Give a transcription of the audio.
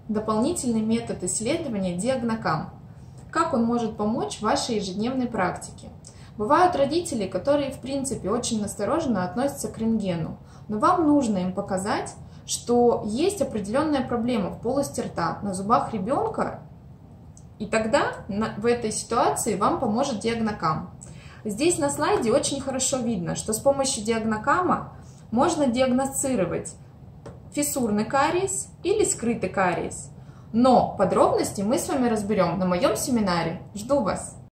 дополнительный метод исследования диагнокам. Как он может помочь в вашей ежедневной практике? Бывают родители, которые в принципе очень настороженно относятся к рентгену, но вам нужно им показать, что есть определенная проблема в полости рта, на зубах ребенка, и тогда в этой ситуации вам поможет диагнокам. Здесь на слайде очень хорошо видно, что с помощью диагнокама можно диагностировать фиссурный кариес или скрытый кариес. Но подробности мы с вами разберем на моем семинаре. Жду вас!